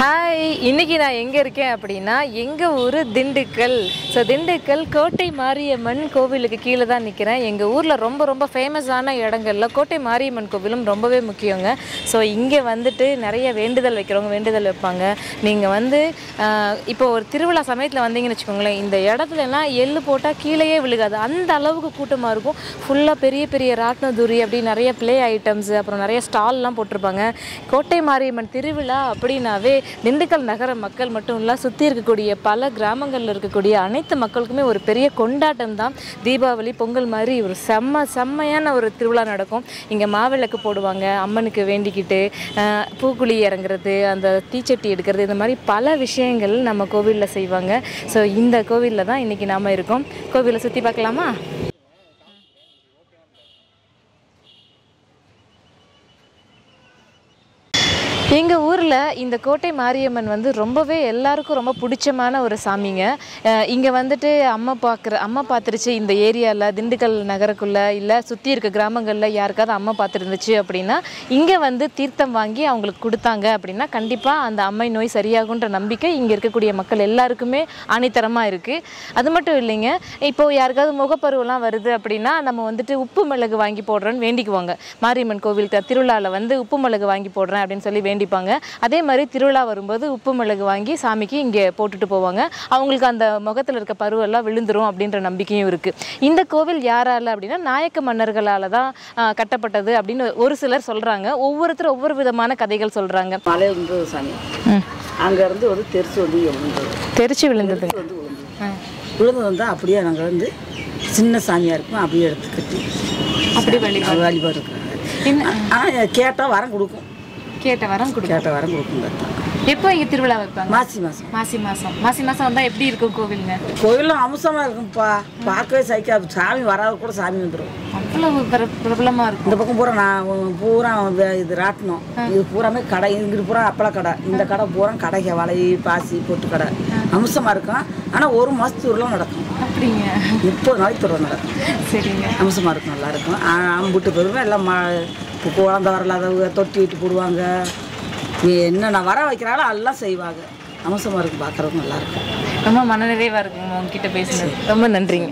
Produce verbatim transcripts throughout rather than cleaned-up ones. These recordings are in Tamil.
ஹாய், இன்றைக்கி நான் எங்கே இருக்கேன் அப்படின்னா எங்கள் ஊர் திண்டுக்கல். ஸோ திண்டுக்கல் கோட்டை மாரியம்மன் கோவிலுக்கு கீழே தான் நிற்கிறேன். எங்கள் ஊரில் ரொம்ப ரொம்ப ஃபேமஸான இடங்கள்ல கோட்டை மாரியம்மன் கோவிலும் ரொம்பவே முக்கியங்க. ஸோ இங்கே வந்துட்டு நிறைய வேண்டுதல் வைக்கிறவங்க வேண்டுதல் வைப்பாங்க. நீங்கள் வந்து இப்போ ஒரு திருவிழா சமயத்தில் வந்தீங்கன்னு வச்சுக்கோங்களேன், இந்த இடத்துலலாம் எள்ளு போட்டால் கீழேயே விழுகாது, அந்த அளவுக்கு கூட்டமாக இருக்கும். ஃபுல்லாக பெரிய பெரிய ராட்னதுரி அப்படி நிறைய ப்ளே ஐட்டம்ஸு, அப்புறம் நிறைய ஸ்டால்லாம் போட்டிருப்பாங்க. கோட்டை மாரியம்மன் திருவிழா அப்படின்னாவே திண்டுக்கல் நகர மக்கள் மட்டும் இல்லை, சுற்றி இருக்கக்கூடிய பல கிராமங்களில் இருக்கக்கூடிய அனைத்து மக்களுக்குமே ஒரு பெரிய கொண்டாட்டம் தான். தீபாவளி பொங்கல் மாதிரி ஒரு செம்ம செம்மையான ஒரு திருவிழா நடக்கும். இங்கே மாவிளக்கு போடுவாங்க, அம்மனுக்கு வேண்டிக்கிட்டு பூக்குழி இறங்குறது, அந்த தீச்சட்டி எடுக்கிறது, இந்த மாதிரி பல விஷயங்கள் நம்ம கோவிலில் செய்வாங்க. ஸோ இந்த கோவிலில் தான் இன்றைக்கி நாம் இருக்கோம். கோவிலை சுற்றி பார்க்கலாமா? எங்கள் ஊரில் இந்த கோட்டை மாரியம்மன் வந்து ரொம்பவே எல்லாருக்கும் ரொம்ப பிடிச்சமான ஒரு சாமிங்க. இங்கே வந்துட்டு அம்மா பார்க்குற அம்மா பார்த்துருச்சு இந்த ஏரியாவில், திண்டுக்கல் நகருக்குள்ளே இல்லை சுற்றி இருக்க கிராமங்களில் யாருக்காவது அம்மா பார்த்துருந்துச்சு அப்படின்னா இங்கே வந்து தீர்த்தம் வாங்கி அவங்களுக்கு கொடுத்தாங்க அப்படின்னா கண்டிப்பாக அந்த அம்மை நோய் சரியாகுன்ற நம்பிக்கை இங்கே இருக்கக்கூடிய மக்கள் எல்லாருக்குமே ஆணித்தரமாக இருக்குது. அது மட்டும் இல்லைங்க, இப்போது யாருக்காவது முகப்பருவெல்லாம் வருது அப்படின்னா நம்ம வந்துட்டு உப்பு மிளகு வாங்கி போடுறோன்னு வேண்டிக்குவாங்க. மாரியம்மன் கோவிலுக்கு திருவிழாவில் வந்து உப்பு மிளகு வாங்கி போடுறேன் அப்படின்னு சொல்லி வேண்டிப்பாங்க. அதே மாதிரி திருவிழா வரும்போது உப்பு மிளகு வாங்கி சாமிக்கு இங்கே போட்டுட்டு போவாங்க. அவங்களுக்கு அந்த முகத்தில் இருக்க பருவெல்லாம் விழுந்துரும் அப்படின்ற நம்பிக்கையும் இருக்குது. இந்த கோவில் யாரால அப்படின்னா நாயக்க மன்னர்களால் தான் கட்டப்பட்டது அப்படின்னு ஒரு சிலர் சொல்கிறாங்க. ஒவ்வொருத்தரும் ஒவ்வொரு விதமான கதைகள் சொல்கிறாங்க. மலை விழுந்தது சாமி, அங்கேருந்து வந்து தெரிச்சு வந்து விழுந்தது தெரிச்சு விழுந்தது வந்து விழுந்தது வந்து அப்படியே நாங்கள் வந்து சின்ன சாமியாக இருக்கும், அப்படியே எடுத்து கட்டி அப்படி வழிபாடு வழிபாடு இருக்கிறாங்க. ஆனால் கேட்டால் வரம் கொடுக்கும், கேட்ட வரம் கொடுக்கும் கேட்ட வரம் கொடுக்குங்க. எப்போ இங்கே திருவிழா வைப்பாங்க? மாசி மாதம் மாசி மாதம் மாசி மாதம் வந்தால் எப்படி இருக்கும் கோவிலுங்க? கோயிலும் அம்சமாக இருக்கும்ப்பா, பார்க்கவே சைக்காது. சாமி வராத கூட சாமி வந்துடும், அவ்வளவு பிரபலமாக இருக்கும். இந்த பக்கம் பூரா நான் பூரா இது ராட்டணும், இது பூராமே கடை, இங்கிட்டு பூரா அப்பள கடை, இந்த கடை பூரா கடைக்கு வலை பாசி போட்டு கடை அம்சமாக இருக்கும். ஆனால் ஒரு மாதத்து திருவிழா நடக்கும். அப்படிங்க? முப்பது நாளைக்கு திருவிழா நடக்கும். சரிங்க, அம்சமாக இருக்கும், நல்லா இருக்கும். அம்பிட்டு பெருமை எல்லாம் மா குழந்தை வரலாதவங்க தொட்டி விட்டு போடுவாங்க, என்னென்ன வர வைக்கிறாங்களோ எல்லாம் செய்வாங்க. அம்சமாக இருக்கும், பார்க்குறதுக்கு நல்லாயிருக்கும். ரொம்ப மனநிறைவாக இருக்குங்க உங்ககிட்ட பேசுனது. ரொம்ப நன்றிங்க.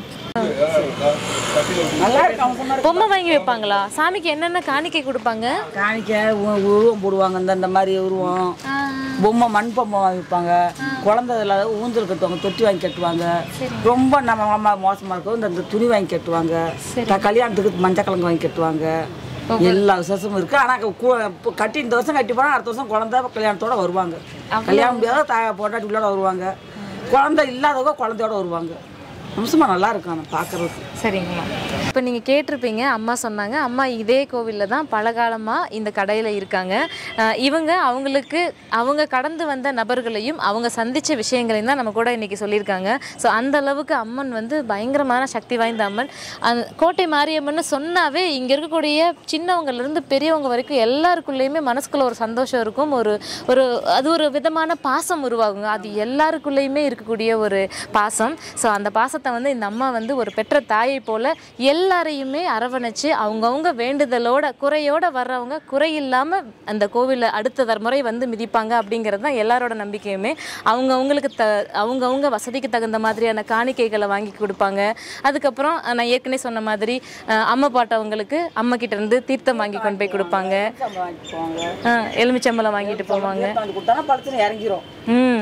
நல்லா இருக்கும். பொம்மை வாங்கி வைப்பாங்களா? சாமிக்கு என்னென்ன காணிக்கை கொடுப்பாங்க? காணிக்கை உருவம் போடுவாங்க, இந்த இந்த மாதிரி உருவம் பொம்மை, மண் பொம்மை வாங்கி வைப்பாங்க. குழந்தை இல்லாத ஊஞ்சல் கட்டுவாங்க, தொட்டி வாங்கி கட்டுவாங்க. ரொம்ப நம்ம மோசமாக இருக்கும், இந்த துணி வாங்கி கட்டுவாங்க. கல்யாணத்துக்கு மஞ்சள் கிழங்கு வாங்கி கட்டுவாங்க. எல்லா விசேஷமும் இருக்குது. ஆனால் கட்டி இந்த வருஷம் கட்டி போனால் அடுத்த வருஷம் குழந்தை கல்யாணத்தோட வருவாங்க. கல்யாணம் முடியாத த பொண்டாட்டி உள்ளோட வருவாங்க, குழந்தை இல்லாதவங்க குழந்தையோட வருவாங்க. அம்சமாக நல்லா இருக்கும் ஆனால் பார்க்குறதுக்கு. சரிங்கம்மா. இப்போ நீங்கள் கேட்டிருப்பீங்க, அம்மா சொன்னாங்க, அம்மா இதே கோவிலில் தான் பல காலமாக இந்த கடையில் இருக்காங்க. இவங்க அவங்களுக்கு அவங்க கடந்து வந்த நபர்களையும் அவங்க சந்தித்த விஷயங்களையும் தான் நம்ம கூட இன்றைக்கி சொல்லியிருக்காங்க. ஸோ அந்த அளவுக்கு அம்மன் வந்து பயங்கரமான சக்தி வாய்ந்த அம்மன். அந்த கோட்டை மாரியம்மன் சொன்னாவே இங்கே இருக்கக்கூடிய சின்னவங்கலேருந்து பெரியவங்க வரைக்கும் எல்லாருக்குள்ளேயுமே மனசுக்குள்ளே ஒரு சந்தோஷம் இருக்கும், ஒரு ஒரு அது ஒரு விதமான பாசம் உருவாகுங்க. அது எல்லாருக்குள்ளேயுமே இருக்கக்கூடிய ஒரு பாசம். ஸோ அந்த பாசத்தை வந்து இந்த அம்மா வந்து ஒரு பெற்ற தாயை போல எல்லாரையுமே அரவணைச்சு அவங்கவுங்க வேண்டுதலோட குறையோட வர்றவங்க குறையில்லாமல் அந்த கோவிலில் அடுத்த முறை வந்து மிதிப்பாங்க அப்படிங்கிறது தான் எல்லாரோட நம்பிக்கையுமே. அவங்கவுங்களுக்கு த அவங்கவுங்க வசதிக்கு தகுந்த மாதிரியான காணிக்கைகளை வாங்கி கொடுப்பாங்க. அதுக்கப்புறம் நான் ஏற்கனவே சொன்ன மாதிரி அம்மா பாட்டவங்களுக்கு அம்மா கிட்ட இருந்து தீர்த்தம் வாங்கி கொண்டு போய் கொடுப்பாங்க, எலுமிச்சம்பழம் வாங்கிட்டு போவாங்க. இறங்கிரும். ம்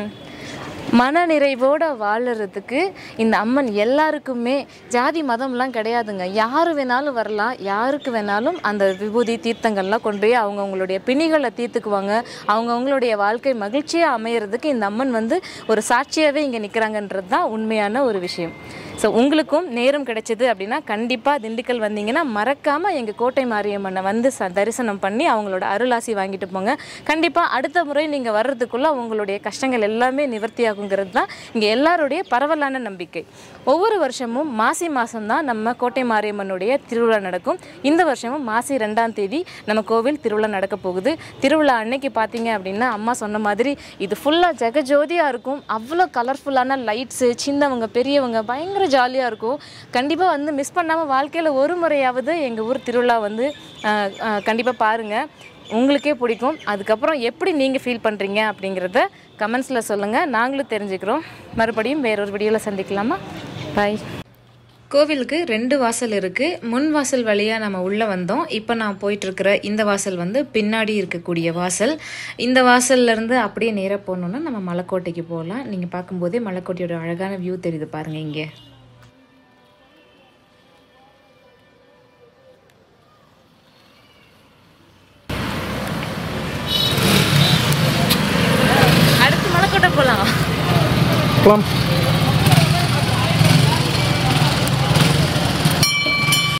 மன நிறைவோடு வாழறதுக்கு இந்த அம்மன் எல்லாருக்குமே ஜாதி மதம்லாம் கிடையாதுங்க. யார் வேணாலும் வரலாம், யாருக்கு வேணாலும் அந்த விபூதி தீர்த்தங்கள்லாம் கொண்டு போய் அவங்கவுங்களுடைய பிணிகளை தீர்த்துக்குவாங்க. அவங்கவுங்களுடைய வாழ்க்கை மகிழ்ச்சியாக அமையிறதுக்கு இந்த அம்மன் வந்து ஒரு சாட்சியாகவே இங்கே நிற்கிறாங்கன்றது தான் உண்மையான ஒரு விஷயம். ஸோ உங்களுக்கும் நேரம் கிடைச்சிது அப்படின்னா கண்டிப்பாக திண்டுக்கல் வந்தீங்கன்னா மறக்காமல் எங்கள் கோட்டை மாரியம்மனை வந்து ச தரிசனம் பண்ணி அவங்களோட அருளாசி வாங்கிட்டு போங்க. கண்டிப்பாக அடுத்த முறை நீங்கள் வர்றதுக்குள்ளே உங்களுடைய கஷ்டங்கள் எல்லாமே நிவர்த்தி ஆகுங்கிறது தான் இங்கே எல்லாருடைய பரவலான நம்பிக்கை. ஒவ்வொரு வருஷமும் மாசி மாதம்தான் நம்ம கோட்டை மாரியம்மனுடைய திருவிழா நடக்கும். இந்த வருஷமும் மாசி ரெண்டாம் தேதி நம்ம கோவில் திருவிழா நடக்க போகுது. திருவிழா அன்னைக்கு பார்த்தீங்க அப்படின்னா அம்மா சொன்ன மாதிரி இது ஃபுல்லாக ஜெகஜோதியாக இருக்கும். அவ்வளோ கலர்ஃபுல்லான லைட்ஸு, சின்னவங்க பெரியவங்க பயங்கர ஜாலியாக இருக்கும். கண்டிப்பாக வந்து மிஸ் பண்ணாமல் வாழ்க்கையில் ஒரு முறையாவது எங்கள் ஊர் திருவிழா வந்து கண்டிப்பாக பாருங்கள். உங்களுக்கே பிடிக்கும். அதுக்கப்புறம் எப்படி நீங்கள் ஃபீல் பண்ணுறீங்க அப்படிங்கிறத கமெண்ட்ஸில் சொல்லுங்கள், நாங்களும் தெரிஞ்சுக்கிறோம். மறுபடியும் வேறொரு வீடியோவில் சந்திக்கலாமா? பாய். கோவிலுக்கு ரெண்டு வாசல் இருக்குது. முன் வாசல் வழியாக நம்ம உள்ளே வந்தோம். இப்போ நான் போயிட்டுருக்கிற இந்த வாசல் வந்து பின்னாடி இருக்கக்கூடிய வாசல். இந்த வாசல்லேருந்து அப்படியே நேராக போகணுன்னா நம்ம மலைக்கோட்டைக்கு போகலாம். நீங்கள் பார்க்கும்போதே மலைக்கோட்டையோட அழகான வியூ தெரியுது பாருங்கள். இங்கே அடுத்து மலைக்கோட்டை போகலாம்.